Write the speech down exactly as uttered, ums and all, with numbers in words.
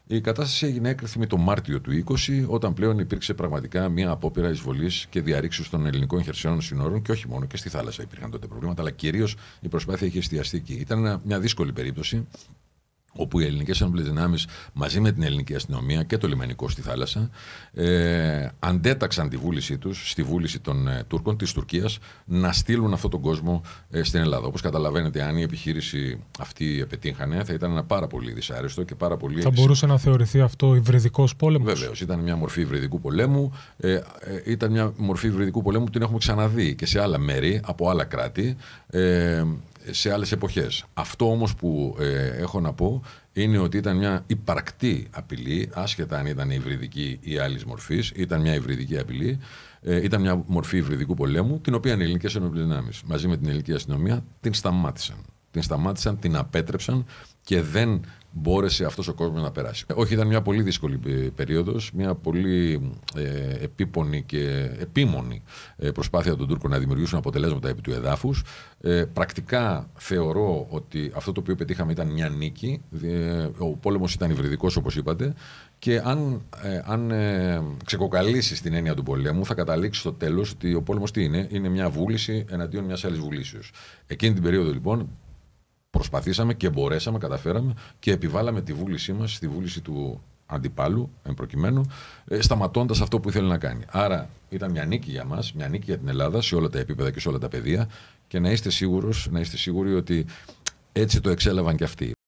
Η κατάσταση έγινε έκρηθμη το Μάρτιο του είκοσι, όταν πλέον υπήρξε πραγματικά μια απόπειρα εισβολής και διαρρήξεως των ελληνικών χερσαίων συνόρων, και όχι μόνο, και στη θάλασσα υπήρχαν τότε προβλήματα, αλλά κυρίως η προσπάθεια είχε εστιαστεί εκεί. Ήταν μια δύσκολη περίπτωση, όπου οι ελληνικές ενόπλες δυνάμεις μαζί με την ελληνική αστυνομία και το λιμενικό στη θάλασσα ε, αντέταξαν τη βούλησή τους στη βούληση των ε, Τούρκων, της Τουρκίας, να στείλουν αυτόν τον κόσμο ε, στην Ελλάδα. Όπως καταλαβαίνετε, αν η επιχείρηση αυτή επιτύχανε, θα ήταν ένα πάρα πολύ δυσάρεστο και πάρα πολύ. Θα μπορούσε να θεωρηθεί αυτό υβριδικός πόλεμος. Βεβαίως, ήταν μια μορφή υβριδικού πολέμου. Ε, ε, ήταν μια μορφή υβριδικού πολέμου που την έχουμε ξαναδεί και σε άλλα μέρη, από άλλα κράτη. Ε, σε άλλες εποχές. Αυτό όμως που ε, έχω να πω είναι ότι ήταν μια υπαρκτή απειλή, άσχετα αν ήταν υβριδική ή άλλης μορφής, ήταν μια υβριδική απειλή, ε, ήταν μια μορφή υβριδικού πολέμου, την οποία οι ελληνικές ενόπλες δυνάμεις μαζί με την ελληνική αστυνομία την σταμάτησαν. Την σταμάτησαν, την απέτρεψαν και δεν μπόρεσε αυτός ο κόσμος να περάσει. Όχι, ήταν μια πολύ δύσκολη περίοδος, μια πολύ ε, επίπονη και επίμονη ε, προσπάθεια των Τούρκων να δημιουργήσουν αποτελέσματα επί του εδάφους. Ε, πρακτικά θεωρώ ότι αυτό το οποίο πετύχαμε ήταν μια νίκη. Ε, ο πόλεμος ήταν υβριδικός, όπως είπατε, και αν, ε, αν ε, ξεκοκαλίσεις την έννοια του πολέμου, θα καταλήξει στο τέλος ότι ο πόλεμος τι είναι, είναι μια βούληση εναντίον μιας άλλης βουλήσεως. Εκείνη την περίοδο λοιπόν προσπαθήσαμε και μπορέσαμε, καταφέραμε και επιβάλαμε τη βούλησή μας στη βούληση του αντιπάλου, εν προκειμένου, σταματώντας αυτό που ήθελε να κάνει. Άρα ήταν μια νίκη για μας, μια νίκη για την Ελλάδα σε όλα τα επίπεδα και σε όλα τα πεδία, και να είστε σίγουρος, να είστε σίγουροι ότι έτσι το εξέλαβαν και αυτοί.